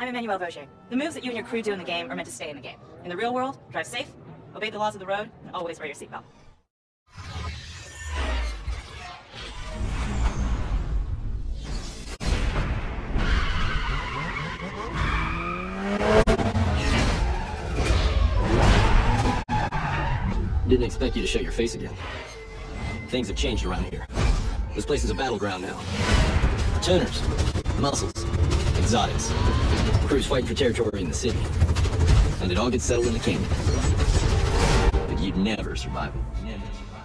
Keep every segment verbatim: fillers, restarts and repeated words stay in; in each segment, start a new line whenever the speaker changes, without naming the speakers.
I'm Emmanuel Vaugier. The moves that you and your crew do in the game are meant to stay in the game. In the real world, drive safe, obey the laws of the road, and always wear your seatbelt.
Didn't expect you to show your face again. Things have changed around here. This place is a battleground now. Tuners, muscles, exotics. Crews fighting for territory in the city. And it all gets settled in the kingdom. But you'd never survive it. Never.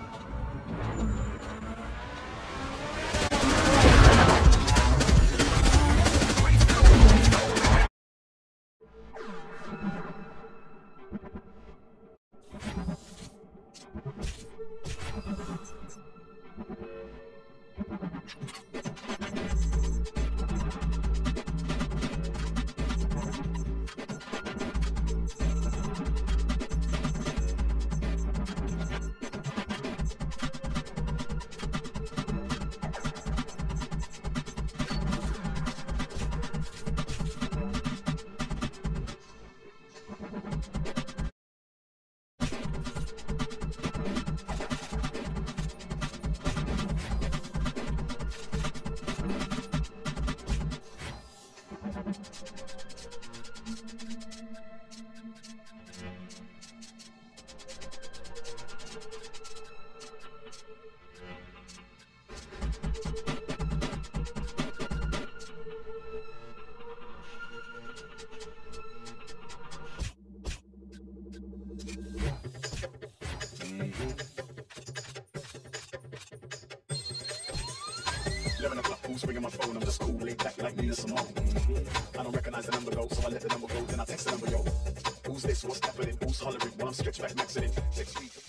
eleven o'clock, who's ringing my phone? I'm just cool, laid back like Nina Simone. I don't recognize the number though, so I let the number go, then I text the number, yo. Who's this? What's happening? Who's hollering? Well, I'm stretched back maxing it. Text me.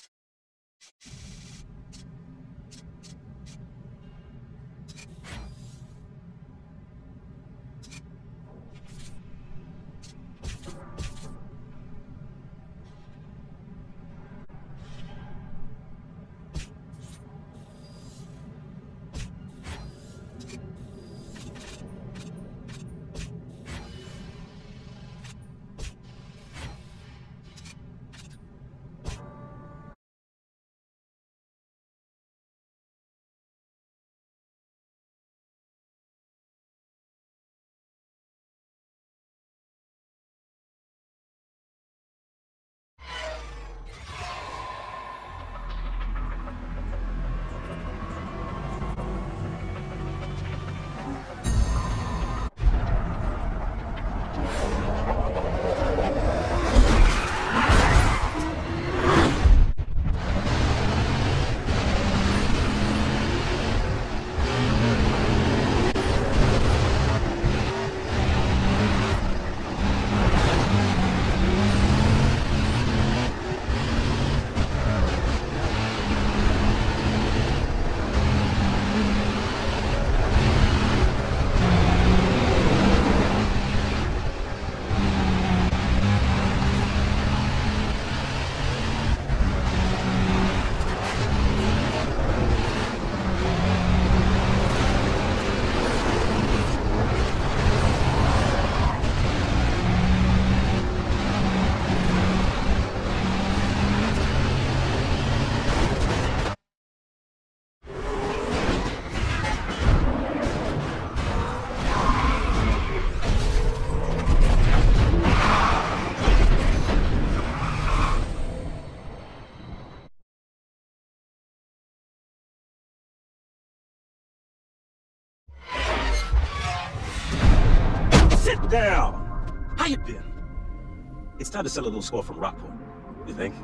Sit down! How you been? It's time to sell a little score from Rockport, you think?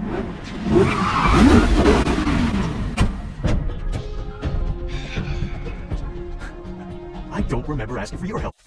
I don't remember asking for your help.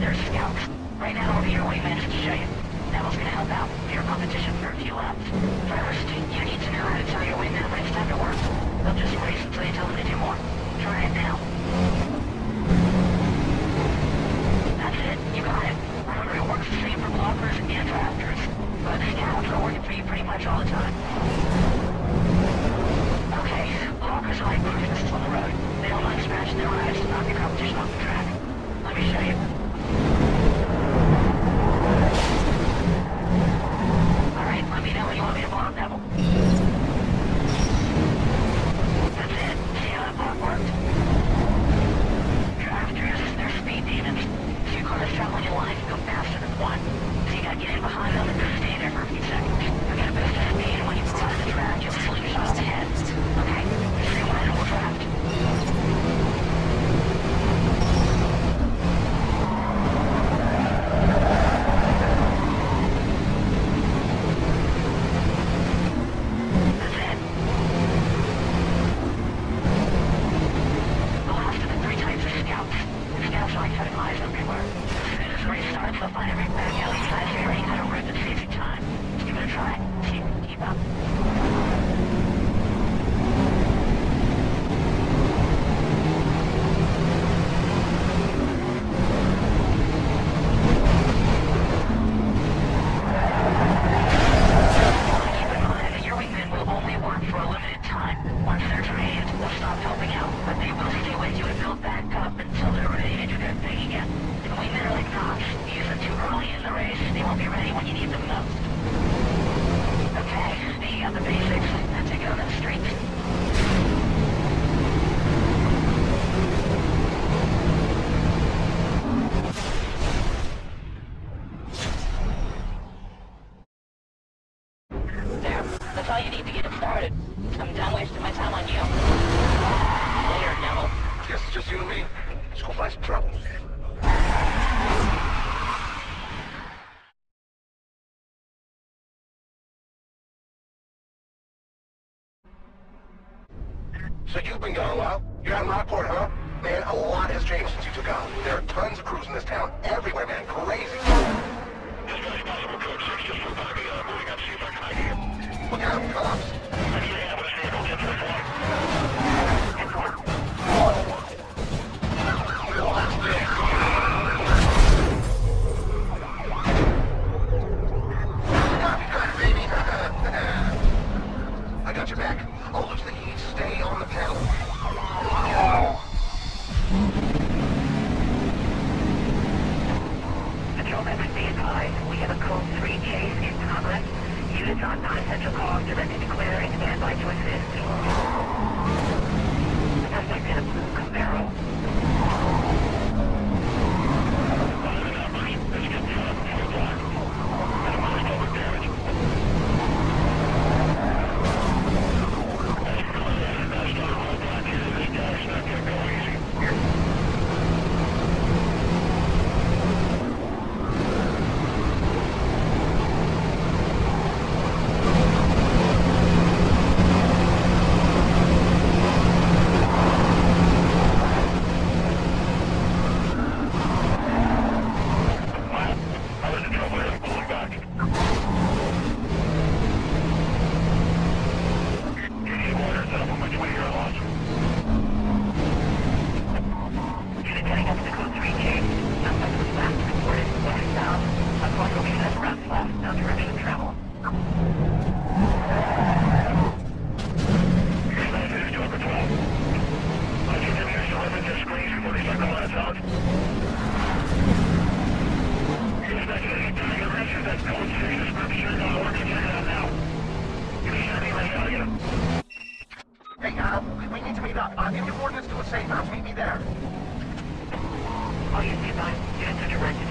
their scouts. Right now, I'll be your wingman just to show you. Neville's gonna help out for your competition for a few laps. First, you need to know how to tell your wingman when it's time to work. They'll just race until you tell them to do more. Try it now. That's it, you got it. Remember, it works the same for blockers and drafters. But scouts are working for you pretty much all the time. Okay, blockers are like cruisers on the road. They don't like scratching their eyes to knock your competition off the track. Let me show you. Alright, let me know when you want me to block Neville. That's it. See how that block worked? Drafters, they're speed demons. Two cars traveling in line can go faster than one. So you gotta get in behind them and just stay there for a few seconds. You're gonna boost the speed, and when you cross the track, you'll fling yourself ahead. Okay? See when it will draft.
So you've been gone a while? You're out in Rockport, huh? Man, a lot has changed since you took out. There are tons of crews in this town, everywhere, man. Crazy. This guy's possible code six just for buggy. I'm moving out to see if I can I D him. Look out, cops. I need to have a vehicle get to the point. I got your back. I'll lose the heat. Stay on the pedal.
Control member, stay advised. We have a code three chase in progress. Units on non-essential calls directed to clear and standby to assist. Suspect in a blue Camaro. I'll give you coordinates to a safe house. Meet me there. Oh, you see, units are directed